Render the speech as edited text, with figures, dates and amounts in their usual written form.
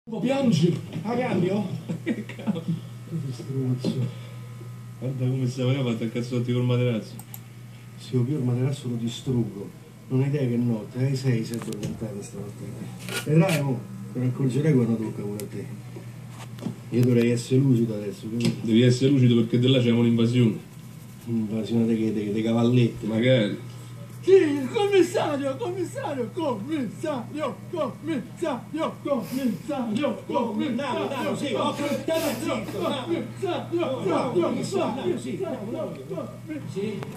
Piangi? A cambio? Che cavolo? Che stronzo. Guarda come stava, io ho fatto il cazzotti col materasso. Se io più il materasso lo distruggo. Non hai idea che notte, ai 6 si è addormentata stamattina. Vedrai mo, te ne accorgerai quando tocca pure a te. Io dovrei essere lucido adesso, capito? Devi essere lucido perché di là c'è un'invasione. Un'invasione dei cavalletti. Magari. Sì, il commissario, commissario, commissario, commissario, commissario, commissario, sì, commissario, commissario, commissario, sì.